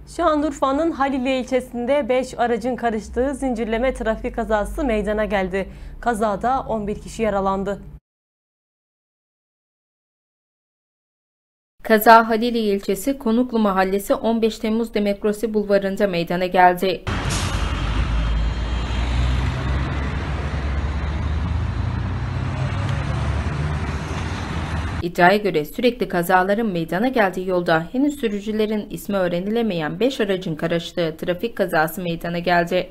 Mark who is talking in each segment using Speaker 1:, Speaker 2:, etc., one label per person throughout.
Speaker 1: Şanlıurfa'nın Haliliye ilçesinde 5 aracın karıştığı zincirleme trafik kazası meydana geldi. Kazada 11 kişi yaralandı.
Speaker 2: Kaza Haliliye ilçesi Konuklu Mahallesi 15 Temmuz Demokrasi Bulvarı'nda meydana geldi. İddiaya göre sürekli kazaların meydana geldiği yolda henüz sürücülerin ismi öğrenilemeyen 5 aracın karıştığı trafik kazası meydana geldi.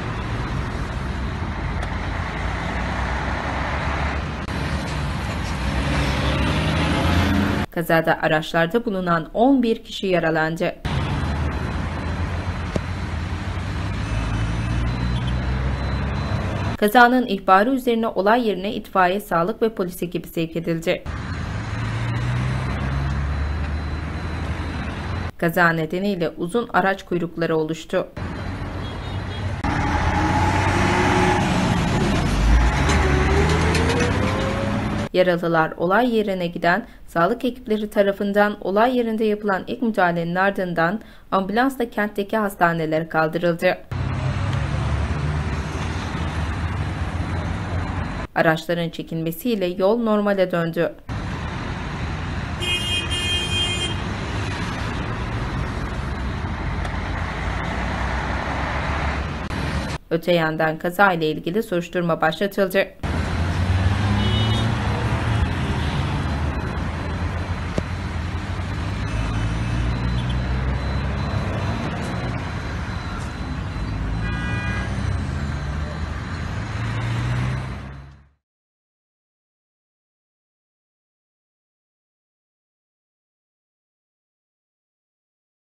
Speaker 2: Kazada araçlarda bulunan 11 kişi yaralandı. Kazanın ihbarı üzerine olay yerine itfaiye, sağlık ve polis ekibi sevk edildi. Kaza nedeniyle uzun araç kuyrukları oluştu. Yaralılar olay yerine giden sağlık ekipleri tarafından olay yerinde yapılan ilk müdahalenin ardından ambulansla kentteki hastanelere kaldırıldı. Araçların çekilmesiyle yol normale döndü. Öte yandan kaza ile ilgili soruşturma başlatıldı.